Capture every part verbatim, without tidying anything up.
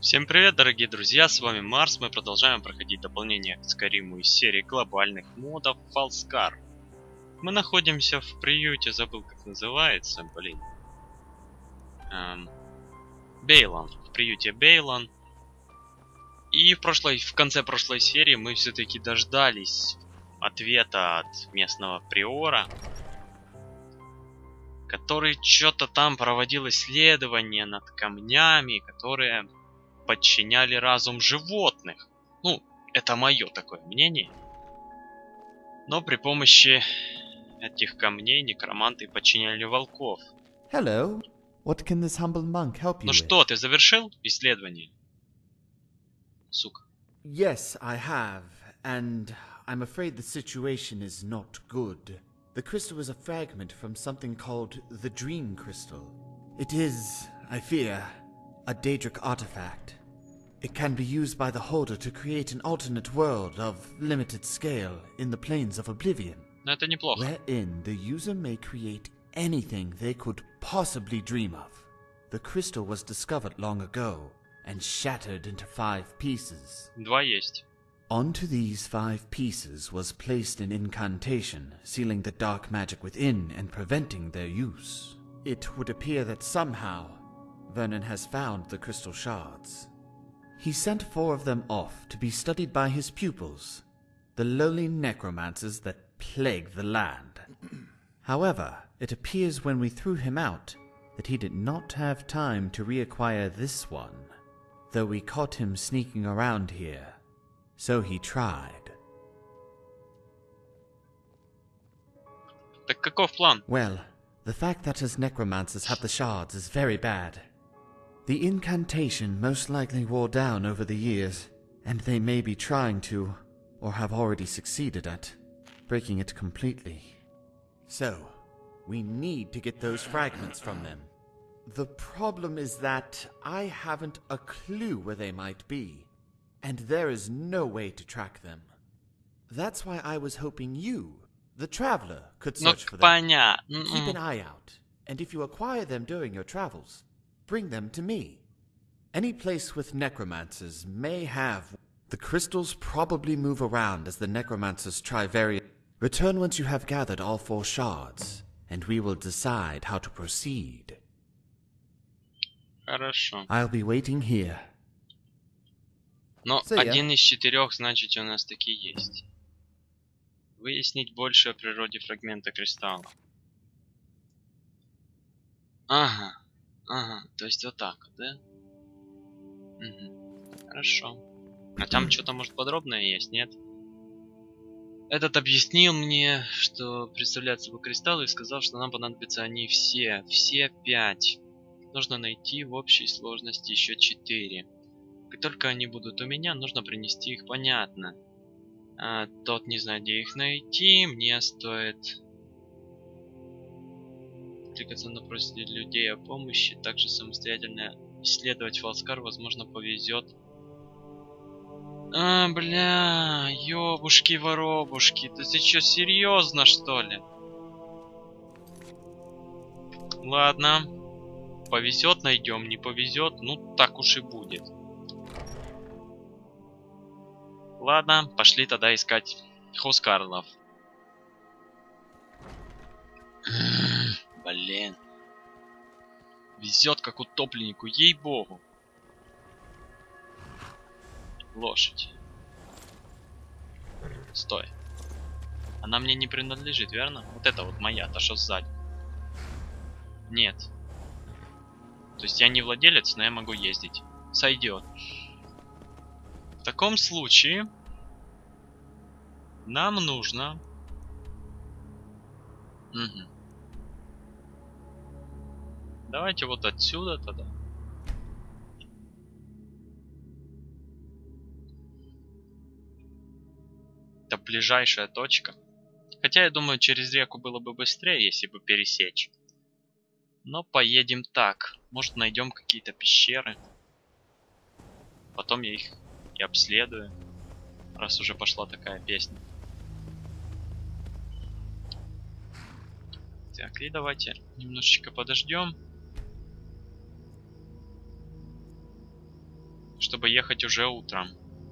Всем привет, дорогие друзья, с вами Марс. Мы продолжаем проходить дополнение к Скайриму из серии глобальных модов Falskaar. Мы находимся в приюте, забыл как называется, блин. Эм, Бейлон, в приюте Бейлон. И в прошлой, в конце прошлой серии мы все-таки дождались ответа от местного приора, который что-то там проводил исследования над камнями, которые подчиняли разум животных. Ну, это мое такое мнение. Но при помощи этих камней некроманты подчиняли волков. Hello. What can this humble monk help you Ну with? что, ты завершил исследование? Сука. Yes, I have, and I'm afraid the situation is not good. The crystal is a fragment from something called the Dream Crystal. It is, I fear, a Daedric artifact. It can be used by the holder to create an alternate world of limited scale in the planes of Oblivion, Но это неплохо. wherein the user may create anything they could possibly dream of. The crystal was discovered long ago and shattered into five pieces. Два есть. Onto these five pieces was placed an incantation, sealing the dark magic within and preventing their use. It would appear that somehow Vernon has found the crystal shards. He sent four of them off to be studied by his pupils, the lowly necromancers that plague the land. However, it appears when we threw him out that he did not have time to reacquire this one, though we caught him sneaking around here. So he tried. Так каков план? Well, the fact that his necromancers have the shards is very bad. The incantation most likely wore down over the years, and they may be trying to, or have already succeeded at, breaking it completely. So, we need to get those fragments from them. The problem is that I haven't a clue where they might be, and there is no way to track them. That's why I was hoping you, the traveler, could Ну, search for them. понятно. Keep an eye out, and if you acquire them during your travels, bring them to me. Any place with necromancers may have. The crystals probably move around as the necromancers try various. Return once you have gathered all four shards, and we will decide how to proceed. Хорошо. I'll be waiting here. Но See ya. один из четырех, значит, у нас таки есть. Выяснить больше о природе фрагмента кристалла. Ага. Ага. То есть вот так, да? Угу. Хорошо. А там что-то, может, подробное есть, нет? Этот объяснил мне, что представляют собой кристаллы, и сказал, что нам понадобятся они все. Все пять. Нужно найти в общей сложности еще четыре. Как только они будут у меня, нужно принести их, понятно. А, тот не знает, где их найти. Мне стоит кликаться на просьбы людей о помощи. Также самостоятельно исследовать Falskaar, возможно, повезет. А, бля, ёбушки-воробушки. Да ты чё, серьезно, что ли? Ладно. Повезет, найдем, не повезет, ну так уж и будет. Ладно, пошли тогда искать Хоускарлов. Блин. Везет как утопленнику, ей-богу. Лошадь. Стой. Она мне не принадлежит, верно? Вот это вот моя, та что сзади. Нет. То есть я не владелец, но я могу ездить. Сойдет. В таком случае нам нужно... Угу. Давайте вот отсюда тогда. Это ближайшая точка. Хотя я думаю, через реку было бы быстрее, если бы пересечь. Но поедем так. Может, найдем какие-то пещеры. Потом я их и обследую. Раз уже пошла такая песня. Так, и давайте немножечко подождем. чтобы ехать уже утром.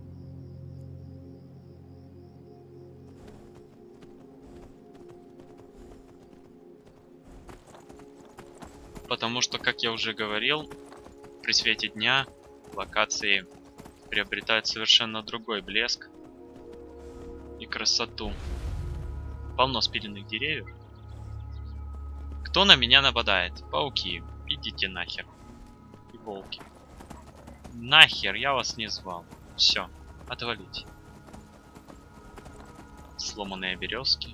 Потому что, как я уже говорил, при свете дня локации приобретают совершенно другой блеск и красоту. Полно спиленных деревьев. Кто на меня нападает? Пауки. Идите нахер. И волки. Нахер, я вас не звал. Все, отвалите. Сломанные березки.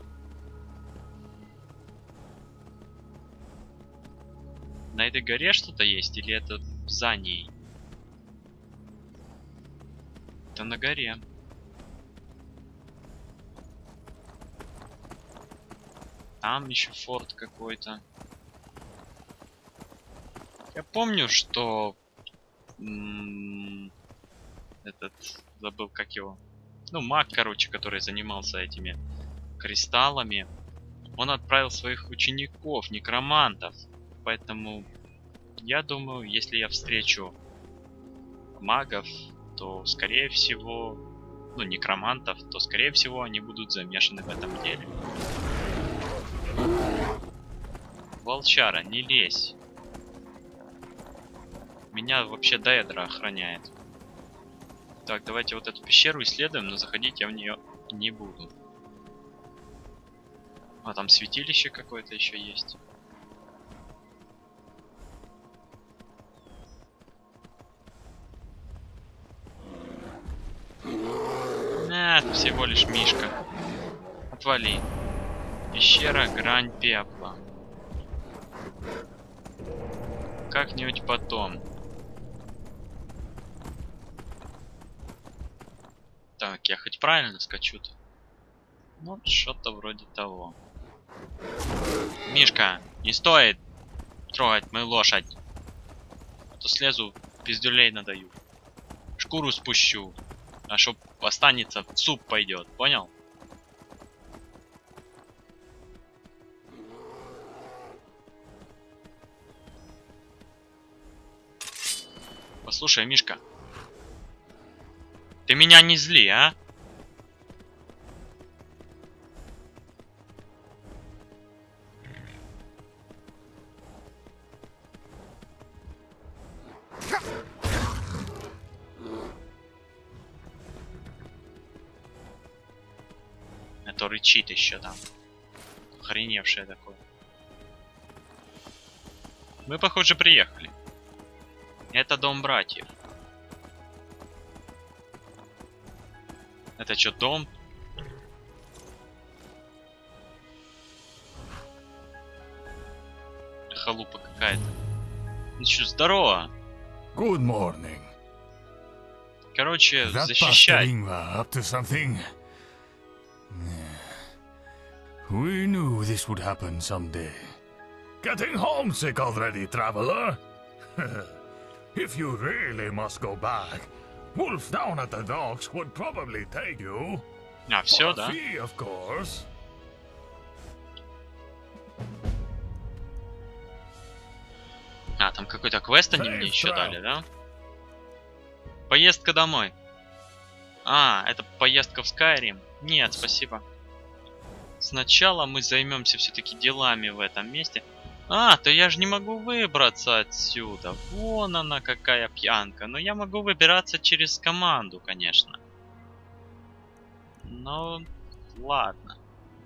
На этой горе что-то есть или это за ней? Это на горе. Там еще форт какой-то. Я помню, что м-м, этот, забыл как его, ну маг, короче, который занимался этими кристаллами, он отправил своих учеников, некромантов. Поэтому я думаю, если я встречу магов, то скорее всего, ну некромантов, то скорее всего они будут замешаны в этом деле. Волчара, не лезь. Меня вообще Даэдра охраняет. Так, давайте вот эту пещеру исследуем, но заходить я в нее не буду. А там святилище какое-то еще есть. Это всего лишь мишка. Отвали. Пещера, грань пепла. Как-нибудь потом. Так, я хоть правильно скачу-то? Ну, что-то вроде того. Мишка, не стоит трогать мою лошадь. А то слезу, пиздюлей надаю. Шкуру спущу. А чтоб останется, в суп пойдет, понял? Послушай, Мишка. Ты меня не зли, а? Это рычит еще там. Охреневшее такое. Мы, похоже, приехали. Это дом братьев. Это что, дом? Халупа какая-то. Ну что, здорово. Good morning. Короче, защищай. Up to something. We knew this would happen someday. Getting homesick already, traveler? If you really must go back, Wolf down at the docks would probably take you. А, все, да? Fee, of course. А, там какой-то квест они мне еще дали, да? Поездка домой. А, это поездка в Skyrim. Нет, спасибо. Сначала мы займемся все-таки делами в этом месте. А, то я же не могу выбраться отсюда. Вон она какая пьянка. Но я могу выбираться через команду, конечно. Но ладно.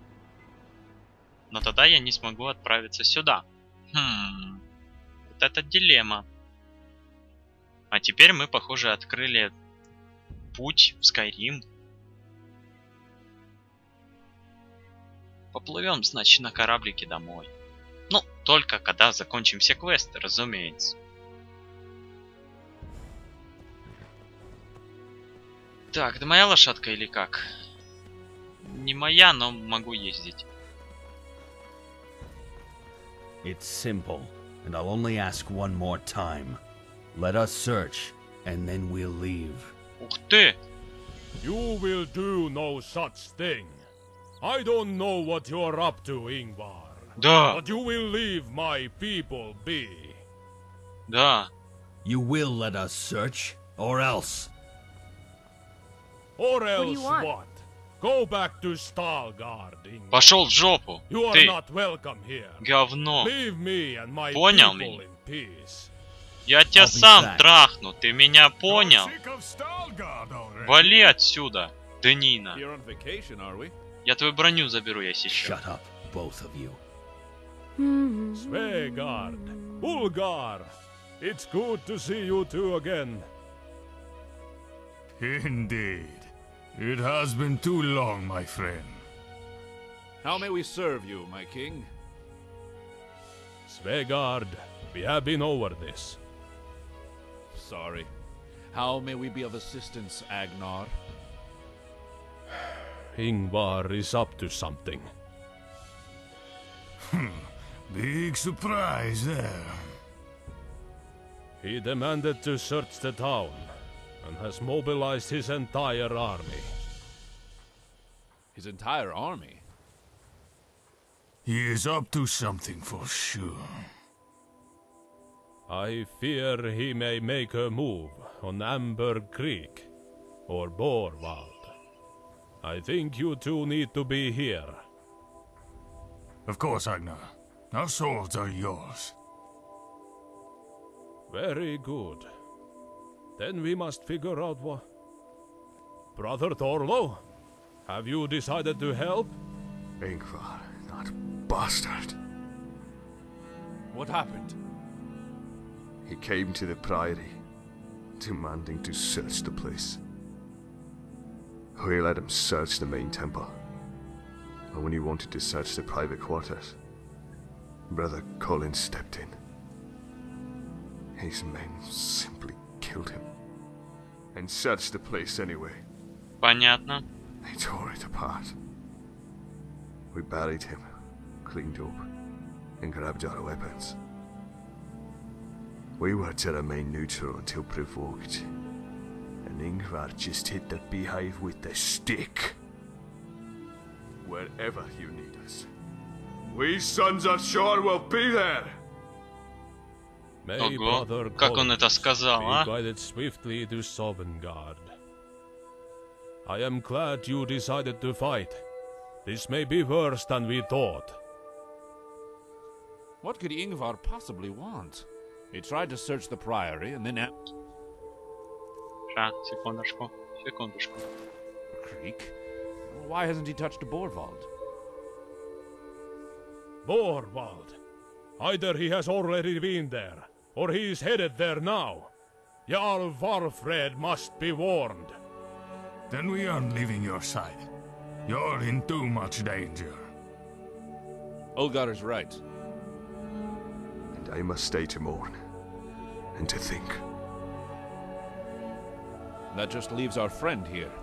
Но тогда я не смогу отправиться сюда. Хм. Вот это дилемма. А теперь мы, похоже, открыли путь в Skyrim. Поплывем, значит, на кораблике домой. Ну, только когда закончим все квесты, разумеется. Так, это моя лошадка или как? Не моя, но могу ездить. It's simple, and I'll only ask one more time. Let us search, and then we'll leave. Ух ты! You will do no such thing. I don't know what you're up to, Ingvar. Да, But you will leave my people be. да. You will let us search, Or else. Or do else you want? what? Go back to Stalgard, Ingvar. Пошел в жопу. You are Ты not welcome here. говно. Leave me and my Понял people меня? in peace. Я тебя I'll be сам back. трахну. Ты меня понял? Sick of Stalgard already? Вали отсюда, Данина. Here on vacation, are we? Я твою броню заберу я сейчас. Shut up, both of you. Svegard, Ulgar, it's good to see you two again. Indeed. It has been too long, my friend. How may we serve you, my king? Svegard, we have been over this. Sorry. How may we be of assistance, Agnar? Ingvar is up to something. Big surprise there. He demanded to search the town and has mobilized his entire army. His entire army? He is up to something for sure. I fear he may make a move on Amberg Creek or Borwald. I think you two need to be here. Of course, Agnar. Our swords are yours. Very good. Then we must figure out what... Brother Thorlo, have you decided to help? Ingvar, that bastard. What happened? He came to the Priory, demanding to search the place. We let him search the main temple. And when he wanted to search the private quarters, Brother Colin stepped in. His men simply killed him. And searched the place anyway. Понятно. They tore it apart. We buried him, cleaned up, and grabbed our weapons. We were to remain neutral until provoked. And Ingvar just hit the beehive with the stick. Wherever you need us, we sons of Shore will be there! May Ого, Brother как он Colin это сказал, be а? guided swiftly to Sovngarde. I am glad you decided to fight. This may be worse than we thought. What could Ingvar possibly want? He tried to search the Priory and then... A Ша, секундочку, секундочку. Creek? Why hasn't he touched Borwald? Borwald. Either he has already been there, or he is headed there now. Jarl Varfred must be warned. Then we aren't leaving your side. You're in too much danger. Ulgar is right. And I must stay to mourn. And to think. That just leaves our friend here.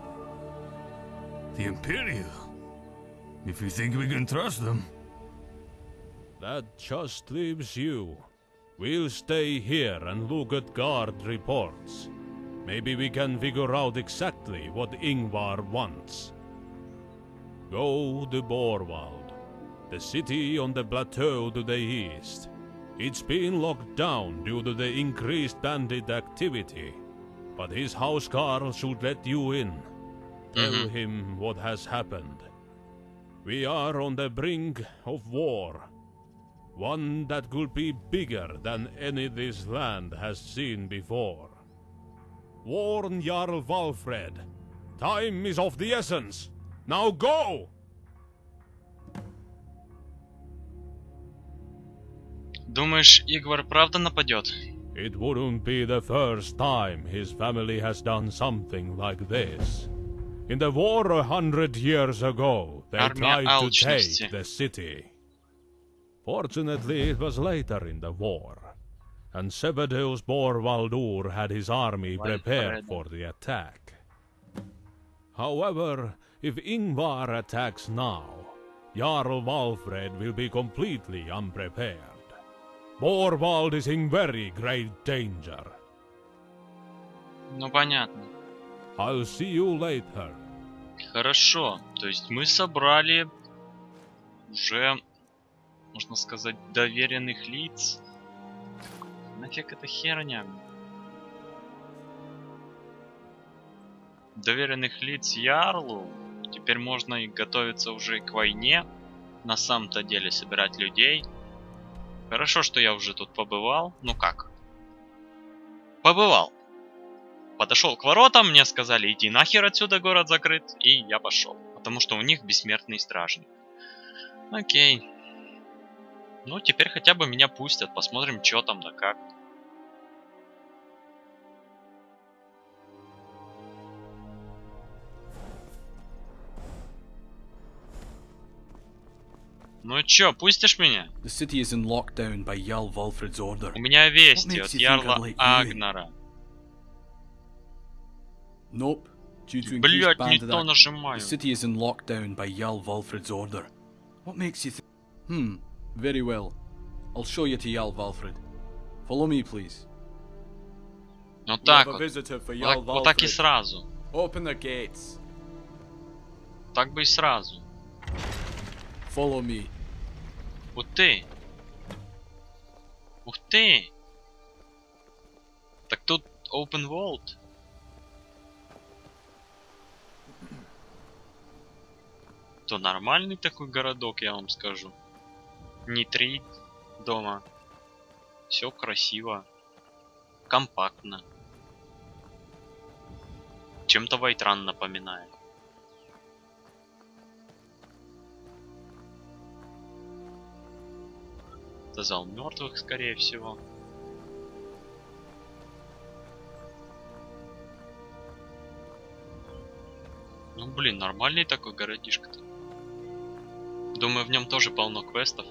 The Imperial. If you think we can trust them. That just leaves you. We'll stay here and look at guard reports. Maybe we can figure out exactly what Ingvar wants. Go to Borwald, the city on the plateau to the east. It's been locked down due to the increased bandit activity, but his housecarl should let you in. Tell Mhm. him what has happened. We are on the brink of war. One that could be bigger than any this land has seen before. Warn Jarl Valfred. Time is of the essence. Now go! Думаешь, Игвар правда нападет? It wouldn't be the first time his family has done something like this. In the war a hundred years ago, they Армия tried to алчности. take the city. Fortunately, it was later in the war, and Sebedeus Borvaldur had his army prepared Valfred. for the attack. However, if Ingvar attacks now, Jarl Valfred will be completely unprepared. Borwald is in very great danger. Ну понятно. I'll see you later. Хорошо. То есть мы собрали уже, можно сказать, доверенных лиц. Нафиг эта херня? доверенных лиц Ярлу. Теперь можно и готовиться уже к войне. На самом-то деле собирать людей. Хорошо, что я уже тут побывал. Ну как? Побывал. Подошел к воротам, мне сказали, иди нахер отсюда, город закрыт. И я пошел. Потому что у них бессмертный стражник. Окей. Ну, теперь хотя бы меня пустят. Посмотрим, что там да как. Ну чё, пустишь меня? The city is in lockdown by Jarl Valfred's order. У меня вести What от makes you think Ярла I'd let you in? Агнара. Nope. Due to increased Блять, не bandit то act- нажимаю. The city is in lockdown by Jarl Valfred's order. What makes you think? Hmm. Very well. I'll show you to Jarl Valfred. Follow me, please. Вот You так have a вот. visitor for Вот Jarl так, вот так и Valfred. сразу. Open the gates. Так бы и сразу. Follow me. Ух ты. Ух ты. Так тут open world. То нормальный такой городок, я вам скажу. Не три дома. Все красиво. Компактно. Чем-то Вайтран напоминает. Это зал мертвых, скорее всего. Ну блин, нормальный такой городишко-то. Думаю, в нем тоже полно квестов.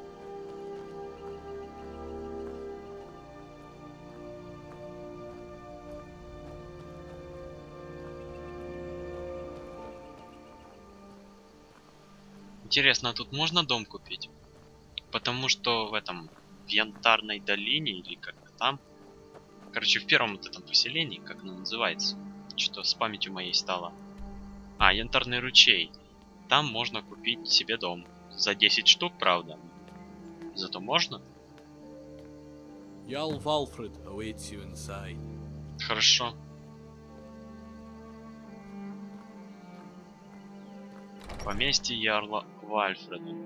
Интересно, а тут можно дом купить? Потому что в этом, в Янтарной долине, или как-то там, короче, в первом вот этом поселении, как оно называется, что с памятью моей стало. А, Янтарный ручей. Там можно купить себе дом. За десять штук, правда. Зато можно. Jarl Valfred awaits you inside. Хорошо. Поместье Ярла Вальфреда.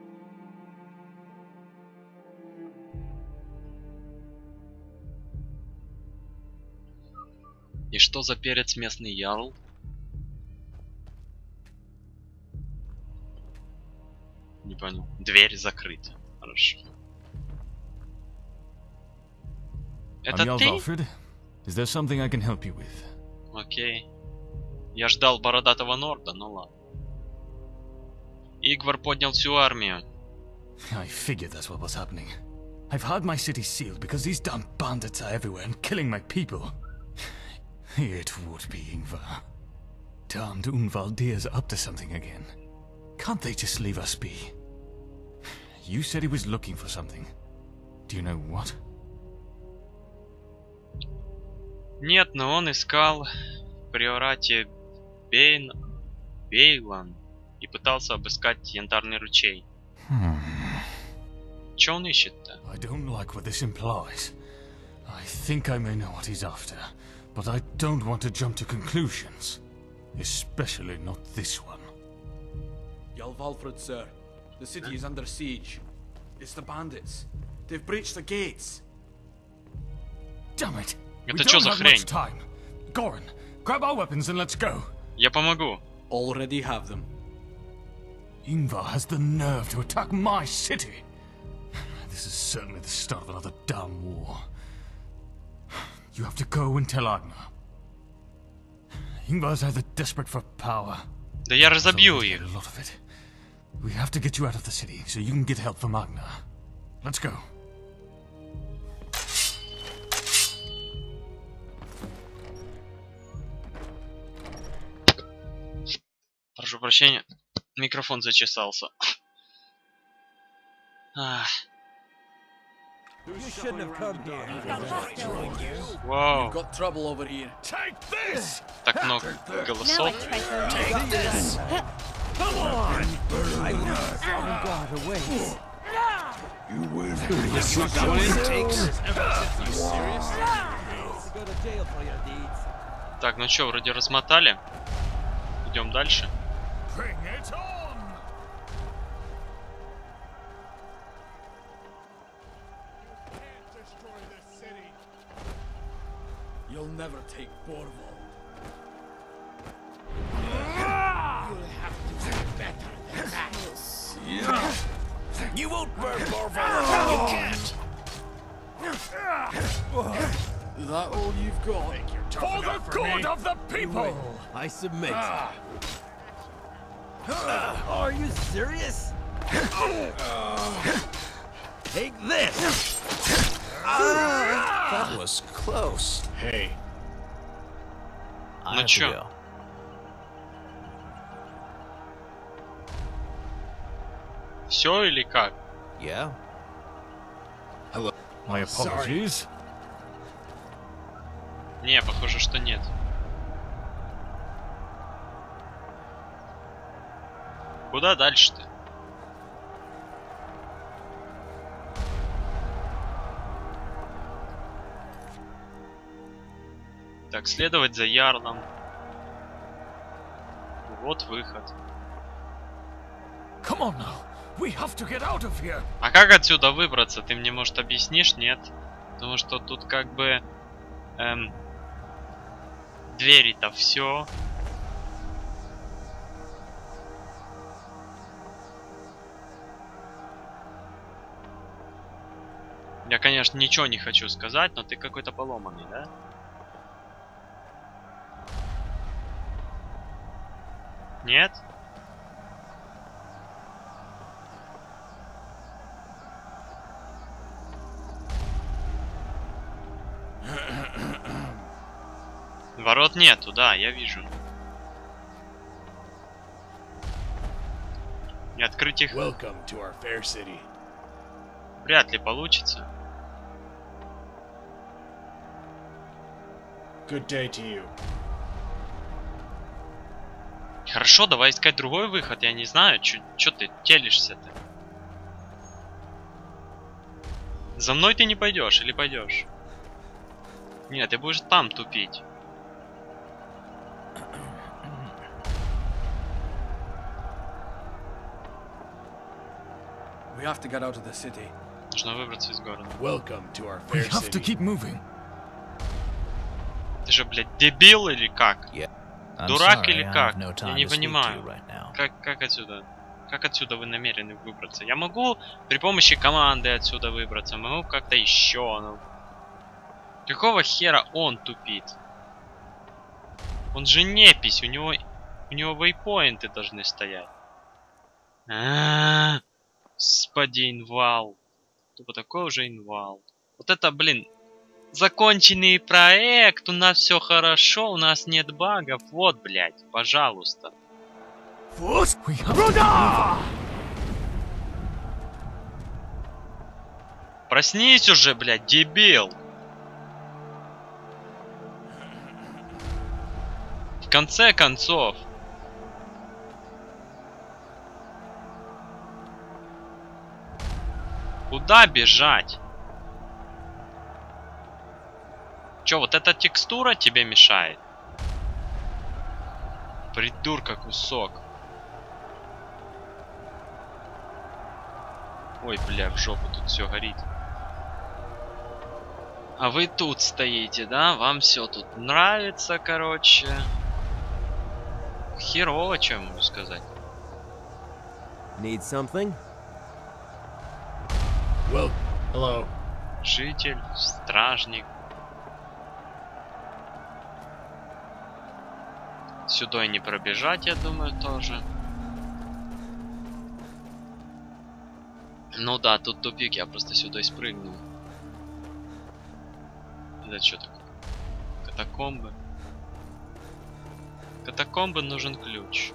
И что за перец местный ярл? Не понял. Дверь закрыта. Хорошо. Это I'm Jarl ты? Valfred. Is there something I can help you with? Окей. Я ждал бородатого Норда, ну ладно. Игвар поднял всю армию. I figured that's what was happening. I've had my city sealed because these damn bandits are everywhere and killing my people. It would be Ingvar. Damned Unvaldir's up to something again. Can't they just leave us be? You said he was looking for something. Do you know what? Нет, но он искал в приорате Бейн... Бейлан и пытался обыскать Янтарный ручей. Hmm. Че он ищет-то? I don't like what this implies. I think I may know what he's after, but I don't want to jump to conclusions. Especially not this one. Jarl Valfred, sir. The city is under siege. It's the bandits. They've breached the gates. Damn it! Это We чё don't за have хрень? much time. Goran, grab our weapons and let's go. Я помогу. Already have them. Ingvar has the nerve to attack my city. This is certainly the start of another damn war. You have to go and tell Agnar. Ingvar's either desperate for power. Да я or разобью to их. get a lot of it. We have to get you out of the city so you can get help from Agnar. Let's go. Прошу прощения, микрофон зачесался. Ах. Вау, Got trouble over here. Take this! так много голосов. Так, ну что, вроде размотали. Идем дальше. Bring it on! You'll never take Borval. You won't burn Borval. You can't. Is that all you've got? For the good of the people! I submit. Are you serious? Take this. That was close. Hey. I Ну have to чё? go. Все или как? Yeah. My apologies. Не, похоже, что нет. Куда дальше-то? Так, следовать за Ярлом. Вот выход. Come on now. We have to get out of here. А как отсюда выбраться? Ты мне, может, объяснишь? Нет? Потому что тут как бы... Эм, двери-то все. Я, конечно, ничего не хочу сказать, но ты какой-то поломанный, да? Нет? Ворот нету, да, я вижу. И открыть их Welcome to our fair city. вряд ли получится. Good day to you. Хорошо, давай искать другой выход, я не знаю, чё ты телишься-то? За мной ты не пойдешь или пойдешь? Нет, ты будешь там тупить. We have to get out of the city. Нужно выбраться из города. Welcome to our We fair have to city. keep moving. Ты же, блядь, дебил или как? I'm Дурак sorry, или I как? have no Я time не to speak to понимаю. you right now. Как, как отсюда? Как отсюда вы намерены выбраться? Я могу при помощи команды отсюда выбраться, могу как-то еще. Ну... Какого хера он тупит? Он же непись, у него, у него вейпоинты должны стоять. А-а-а, господи, инвал. Тупо такой уже инвал. Вот это, блин, законченный проект, у нас все хорошо, у нас нет багов. Вот, блядь, пожалуйста. We have to Проснись уже, блядь, дебил. В конце концов. Куда бежать? Чё, вот эта текстура тебе мешает? Придурка кусок. Ой, бля, в жопу тут все горит. А вы тут стоите, да? Вам все тут нравится, короче. Херово, что я могу сказать. Need something? Well, hello. Житель, стражник. Сюда и не пробежать, я думаю, тоже. Ну да, тут тупик, я просто сюда и спрыгнул. Это что такое? Катакомбы. Катакомбы нужен ключ.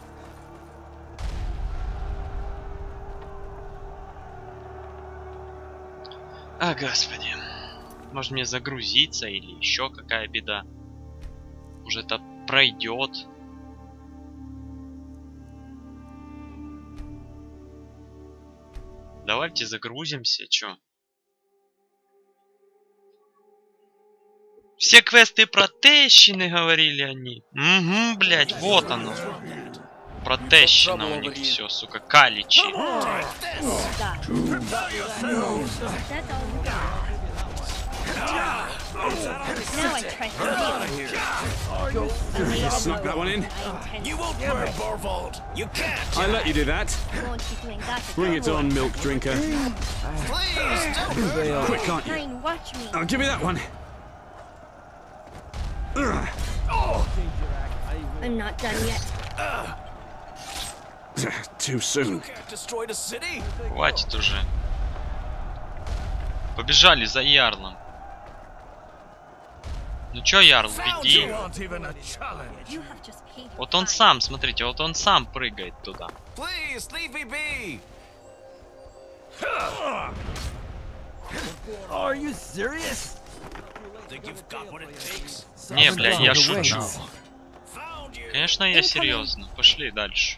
А, господи. Может мне загрузиться или еще какая беда? Уже это пройдет. Давайте загрузимся, чё? Все квесты протещены, говорили они. Угу, блядь, вот оно. Протещено у них все, сука, каличи. Snuck that one in. You won't burn, Borvald. You can't. I let you do that. Bring it on, milk drinker. Please don't. Quick, can't you? Oh, give me that one. I'm not done yet. Too soon. Хватит уже. Побежали за Ярлом. Ну чё, Ярл, веди. Вот он сам, смотрите, вот он сам прыгает туда. Не, блядь, я шучу. Конечно, я серьезно. Пошли дальше.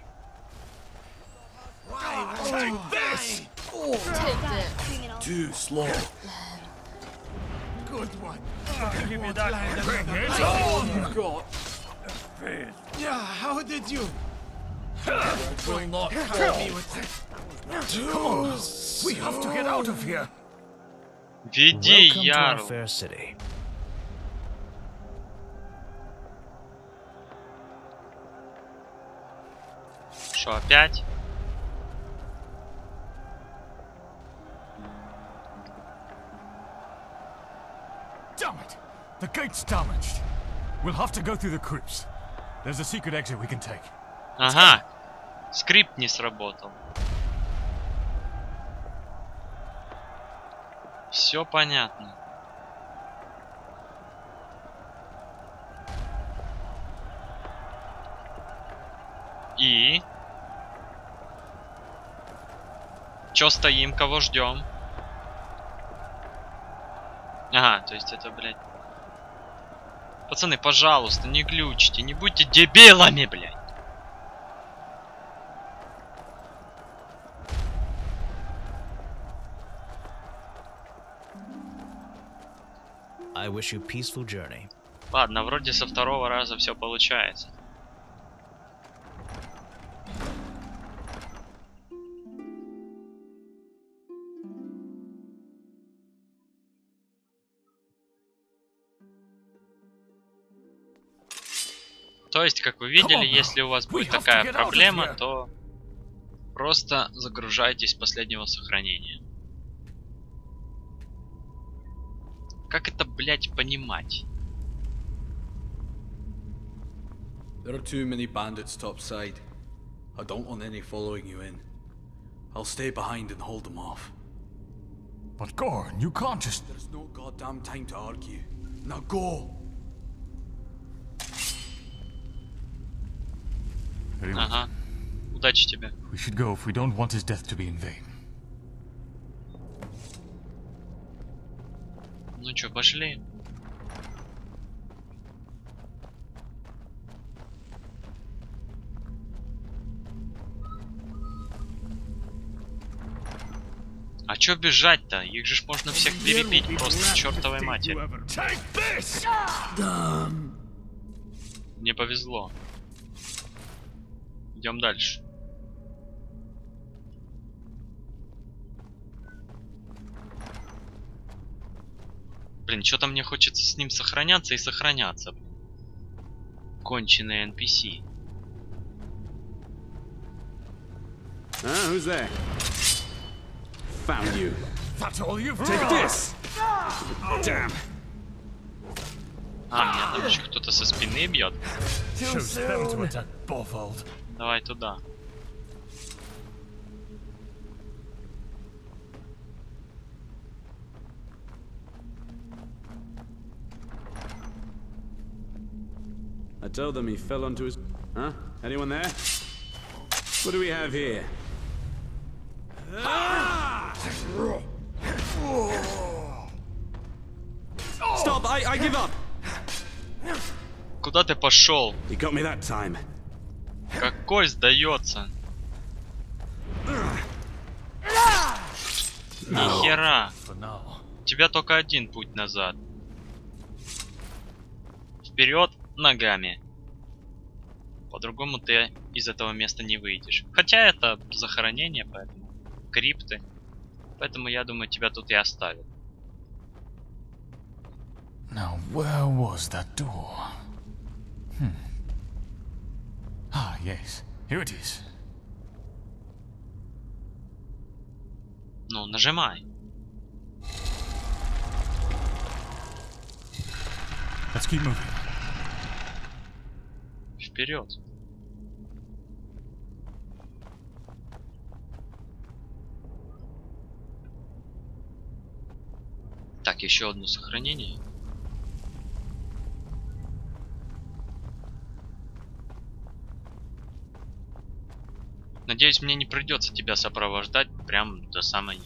Too slow. Good one. Give me that. Bring it on. God. Yeah, how did you? Will not kill me with this. Come on. We have to get out of here. Веди, Ярл. Что, опять? Damn it! The gate's damaged. We'll have to go through the crypts. There's a secret exit we can take. Ага. Скрипт не сработал. Все понятно. И? Чё стоим, кого ждем? Ага, то есть это, блядь. Пацаны, пожалуйста, не глючите, не будьте дебилами, блядь. I wish you peaceful journey. Ладно, вроде со второго раза все получается. То есть, как вы видели, если у вас будет такая проблема, то просто загружайтесь с последнего сохранения. Как это, блядь, понимать? There are too many bandits topside. I don't want any following you in. I'll stay behind and hold them off. But Gorn, you can't just... There's no goddamn time to argue. Now go! Ага. Удачи тебе. We should go if we don't want his death to be in vain. Ну чё, пошли. А чё бежать-то? Их же ж можно всех перебить просто к чертовой матери. Мне повезло. Идем дальше. Блин, что-то мне хочется с ним сохраняться и сохраняться. Конченые эн пи си. Ah, who's there? Found you. That's all you've Take this. Damn. А, меня там еще кто-то со спины бьет. Давай туда. I told them he fell onto his... Huh? Anyone there? What do we have here? Stop! I, I give up! Куда ты пошел? He got me that time. Какой сдается? Нихера. У тебя только один путь назад. вперед ногами. По-другому ты из этого места не выйдешь. Хотя это захоронение, поэтому крипты. Поэтому я думаю, тебя тут и оставят. Now, where was that door? Hmm. Ah, yes. Here it is. Ну, нажимай. Let's keep moving. Вперед. Так, еще одно сохранение. Надеюсь, мне не придется тебя сопровождать прям до самой...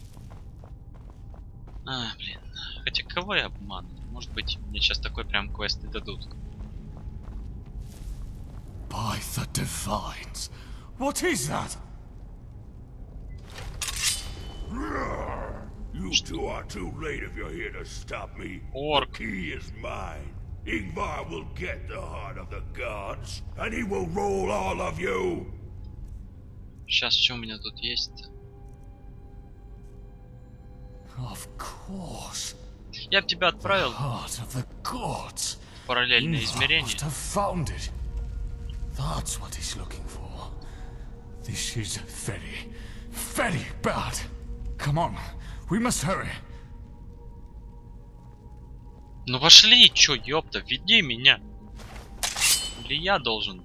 А, блин. Хотя кого я обманываю? Может быть, мне сейчас такой прям квест и дадут. By the Divines. What is that? You two are too late if you're here to stop me. Orc. The key is mine. Ingvar will get the heart of the gods, and he will rule all of you. Сейчас что у меня тут есть-то? Of course. Я бы тебя отправил Heart of the gods. в параллельное измерение. Must have found it. That's what he's looking for. This is very, very bad. Come on, we must hurry. Ну пошли, чё, ёпта, веди меня. Или я должен?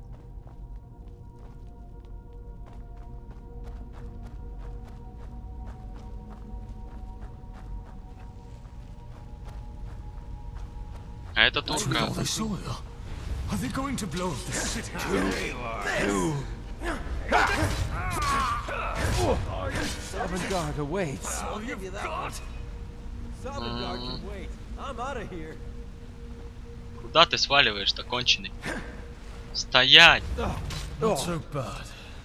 А это только... Are they going to blow up the city? Sovngarde awaits. I'll give you that one. Sovngarde can wait. I'm out of here. Куда ты сваливаешь-то, конченый? Стоять! Not so bad.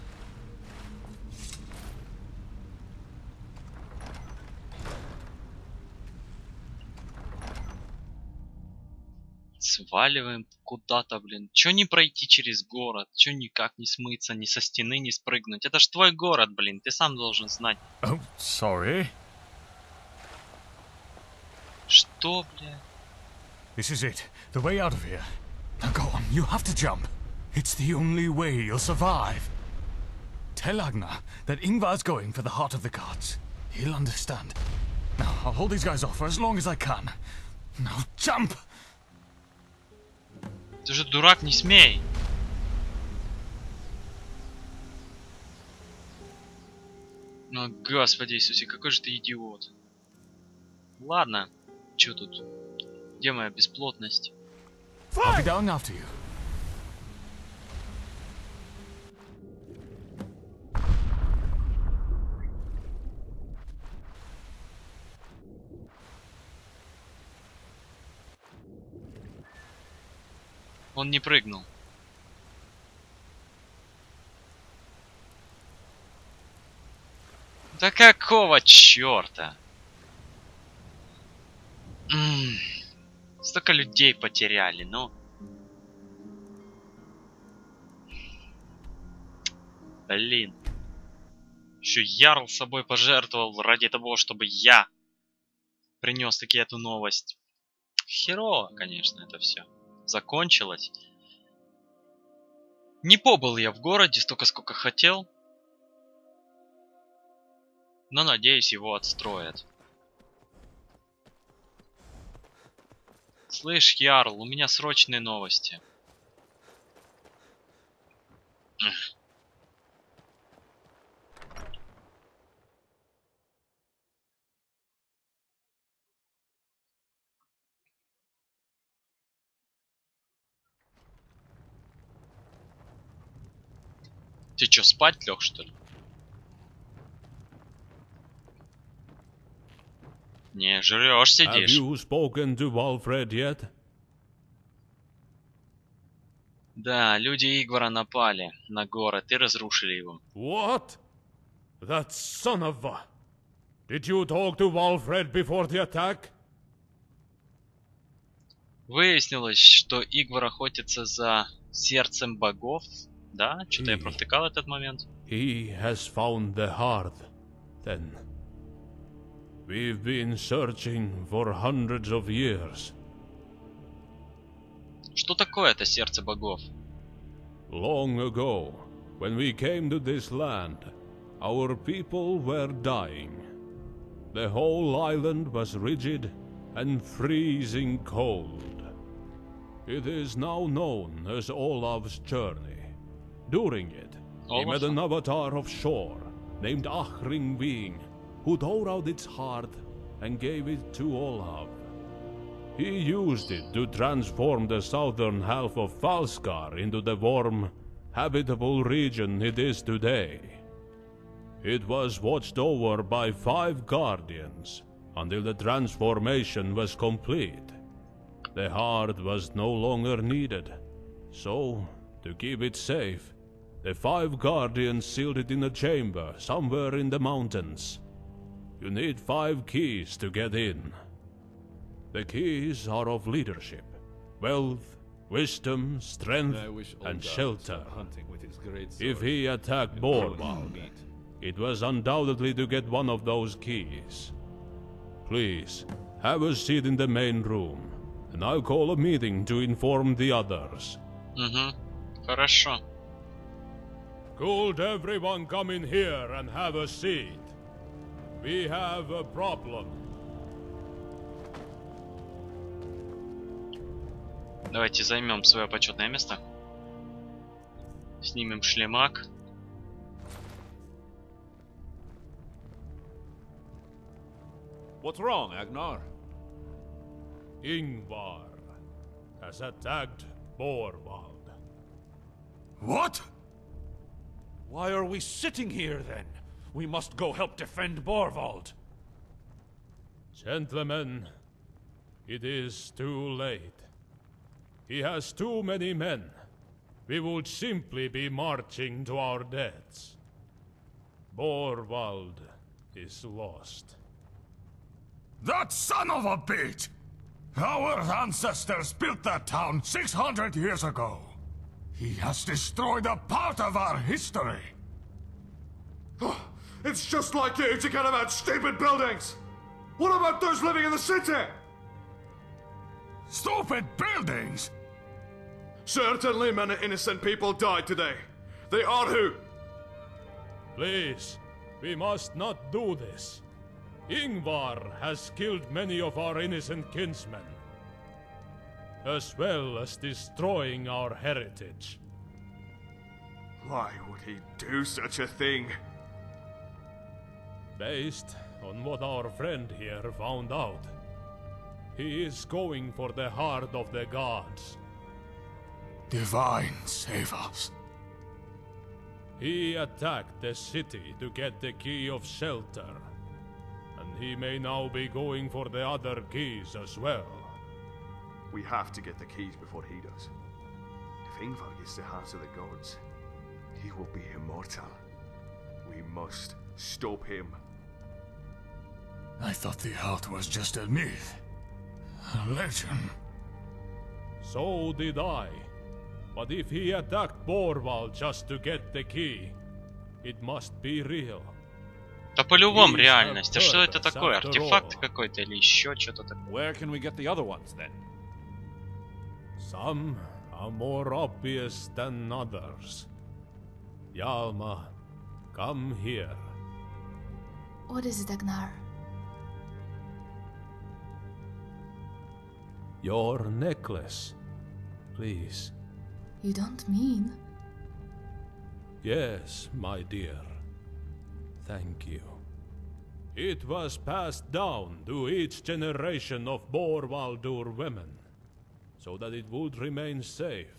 Сваливаем куда-то, блин. Чё не пройти через город? Чё никак не смыться, ни со стены не спрыгнуть? Это ж твой город, блин. Ты сам должен знать. Oh, sorry. Что, бля? This is it. The way out of here. Now go on. You have to jump. It's the only way you'll survive. Tell Agnar that Ingvar's going for the heart of the gods. He'll understand. Now, I'll hold these guys off for as long as I can. Now, jump! Ты же дурак, не смей! Ну, Господи Иисусе, какой же ты идиот. Ладно, чё тут? Где моя бесплотность? I'll be down after you. Он не прыгнул. Да какого черта? М-м, столько людей потеряли, ну. Блин. Еще Ярл собой пожертвовал ради того, чтобы я принес таки эту новость. Херово, конечно, это все закончилось. Не побыл я в городе столько, сколько хотел. Но, надеюсь, его отстроят. Слышь, Ярл, у меня срочные новости. Эх. Ты чё, спать лег, что ли? Не, жрёшь, сидишь. Have you spoken to Walfred yet? Да, люди Игвара напали на город и разрушили его. What? That son of a... Did you talk to Walfred before the attack? Выяснилось, что Игвар охотится за сердцем богов. Да? Что-то я провтыкал этот момент. He has found the heart, then. We've been searching for hundreds of years. Что такое это сердце богов? Long ago, when we came to this land, our people were dying. The whole island was rigid and freezing cold. It is now known as Olaf's Journey. During it, he met an avatar of shore named Ahringving, who tore out its heart and gave it to Olaf. He used it to transform the southern half of Falskar into the warm, habitable region it is today. It was watched over by five guardians until the transformation was complete. The heart was no longer needed, so, to keep it safe, the five guardians sealed it in a chamber somewhere in the mountains. You need five keys to get in. The keys are of leadership, wealth, wisdom, strength, and shelter. If he attacked Borvald, it was undoubtedly to get one of those keys. Please, have a seat in the main room, and I'll call a meeting to inform the others. Mm-hmm. Хорошо. Could everyone come in here and have a seat? We have a problem. Давайте займем свое почетное место. Снимем шлемак. What's wrong, Agnar? Ingvar has attacked Borvald. What? Why are we sitting here then? We must go help defend Borvald. Gentlemen, it is too late. He has too many men. We would simply be marching to our deaths. Borvald is lost. That son of a bitch! Our ancestors built that town six hundred years ago. He has destroyed a part of our history. It's just like you to get about stupid buildings! What about those living in the city? Stupid buildings? Certainly many innocent people died today. They are who? Please, we must not do this. Ingvar has killed many of our innocent kinsmen, as well as destroying our heritage. Why would he do such a thing? Based on what our friend here found out, he is going for the heart of the gods. Divine save us. He attacked the city to get the key of shelter, and he may now be going for the other keys as well. We have to get the keys before he does. If Ingvar gets the hearts of the gods, he will be immortal. We must stop him. I thought the heart was just a myth. A legend. So did I. But if he attacked Borvald just to get the key, it must be real. Да по-любому реальность. А что это такое? Артефакт какой-то или еще что-то такое? Where can we get the other ones then? Some are more obvious than others. Yalma, come here. What is it, Agnar? Your necklace, please. You don't mean? Yes, my dear. Thank you. It was passed down to each generation of Borvaldur women, so that it would remain safe.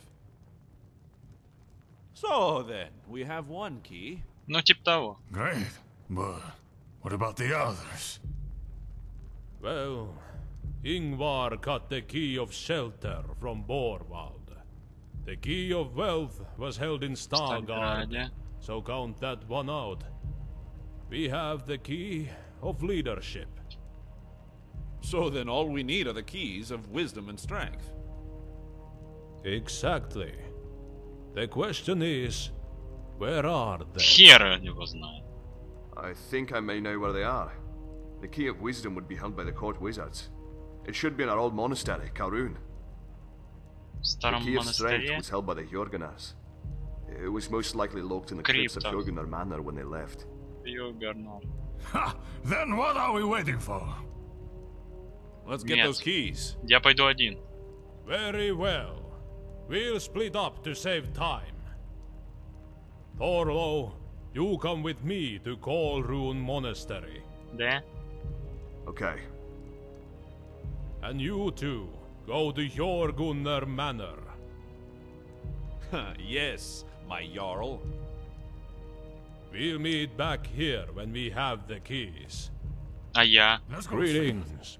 So then, we have one key. Ну, типа того. Great, but what about the others? Well, Ingvar got the key of shelter from Borvald. The key of wealth was held in Stargard, so count that one out. We have the key of leadership. So then all we need are the keys of wisdom and strength. Exactly. The question is, where are they? Хер его знает. I think I may know where they are. The Key of Wisdom would be held by the court wizards. It should be in our old monastery, Kalrun. The Key of Strength was held by the Jorgunars. It was most likely locked in the crypts of Jorgunar Manor when they left. Ha! Then what are we waiting for? Let's get Нет. those keys. Я пойду один. Very well. We'll split up to save time. Thorlo, you come with me to Kolrun Monastery. Да? Okay. And you two, go to Jorgunnar Manor. Yes, my Jarl. We'll meet back here when we have the keys. А я? Greetings.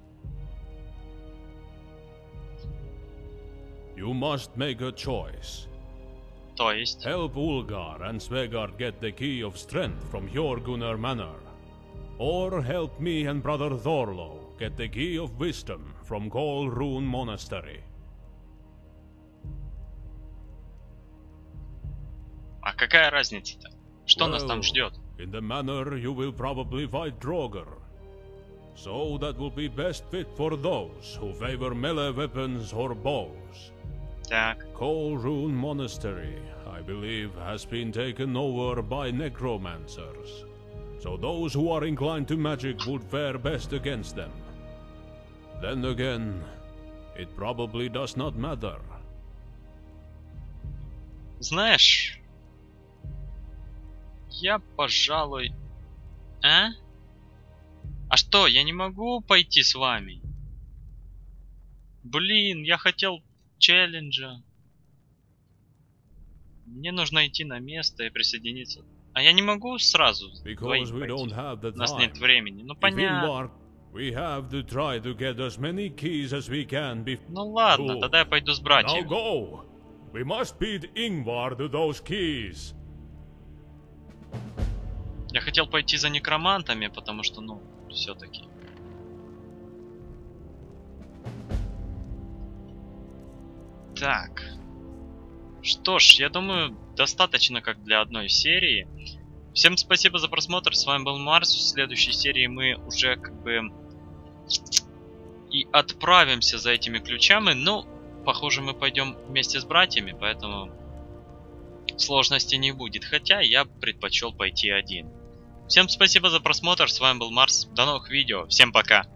You must make a choice. То есть? Help Ulgar and Svegard get the Key of Strength from Jorgunnar Manor. Or help me and brother Thorlo get the Key of Wisdom from Kolrun Monastery. А какая разница-то? Что well, нас там ждет? In the manor you will probably fight Draugr. So that will be best fit for those who favor melee weapons or bows. Так. Kolrun Monastery, I believe, has been taken over by necromancers. So those who are inclined to magic would fare best against them. Then again, it probably does not matter. Знаешь, я, пожалуй... А? А что, я не могу пойти с вами? Блин, я хотел челленджа. Мне нужно идти на место и присоединиться. А я не могу сразу двоих пойти. У нас нет времени. Ну понятно. We have to try to get as many keys as we can before... Ну ладно, тогда я пойду с братьями. Now go. We must beat Ingvar to those keys. Я хотел пойти за некромантами, потому что, ну, все-таки. Так. Что ж, я думаю, достаточно как для одной серии. Всем спасибо за просмотр. С вами был Марс. В следующей серии мы уже как бы и отправимся за этими ключами. Но, похоже, мы пойдем вместе с братьями, поэтому сложности не будет. Хотя я предпочел пойти один. Всем спасибо за просмотр. С вами был Марс. До новых видео. Всем пока.